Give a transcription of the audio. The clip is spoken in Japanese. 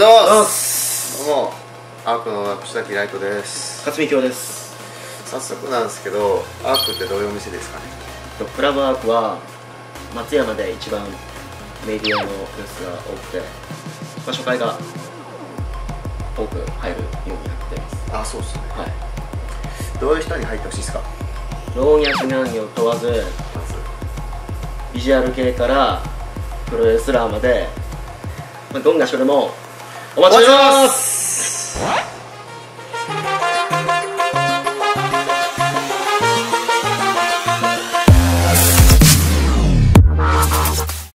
どうも、アークの串崎ライトです。 勝見京です。 早速なんですけど、アークってどういうお店ですかね？ クラブアークは松山で一番メディアのブースが多くて、初回が多く入るようになってます。 あ、そうっすね。 はい。 どういう人に入ってほしいですか？ 老若男女問わず、 まずビジュアル系からプロレスラーまで、どんな人でもお待ちしてます。